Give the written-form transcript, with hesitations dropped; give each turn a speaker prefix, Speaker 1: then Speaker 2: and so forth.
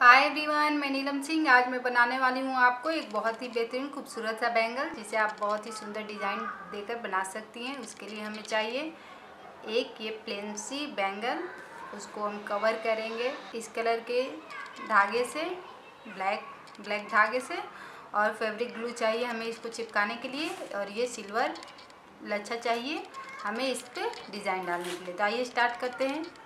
Speaker 1: Hi everyone, मैं नीलम सिंह। आज मैं बनाने वाली हूँ आपको एक बहुत ही बेहतरीन खूबसूरत सा बैंगल, जिसे आप बहुत ही सुंदर डिज़ाइन देकर बना सकती हैं। उसके लिए हमें चाहिए एक ये प्लेन सी बैंगल। उसको हम कवर करेंगे इस कलर के धागे से, ब्लैक धागे से, और फैब्रिक ग्लू चाहिए हमें इसको चिपकाने के लिए, और ये सिल्वर लच्छा चाहिए हमें इस पर डिज़ाइन डालने के लिए। तो आइए स्टार्ट करते हैं।